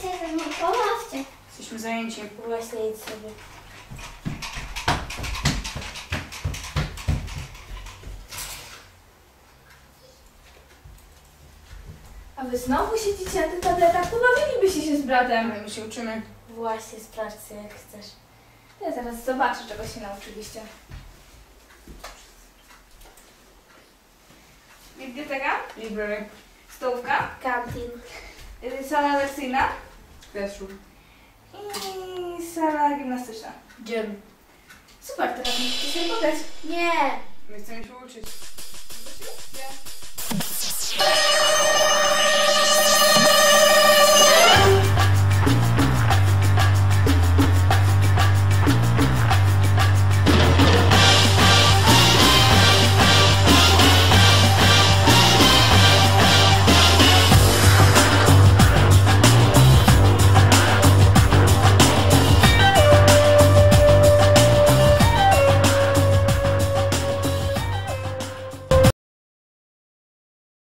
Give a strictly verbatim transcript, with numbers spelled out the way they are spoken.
się ze mną pobawcie. Jesteśmy zajęci. Właśnie idź sobie. A wy znowu siedzicie na tych tabletach? Pobawilibyście się z bratem. Ale my się uczymy. Właśnie sprawdź sobie jak chcesz. Ja zaraz zobaczę, czego się nauczyliście. Biblioteka, Library. stołówka, Kantin. y, sala lekcyjna Classroom. i sala gimnastyczna. Gym. Super, teraz musicie sobie pograć. Nie. My chcemy się uczyć.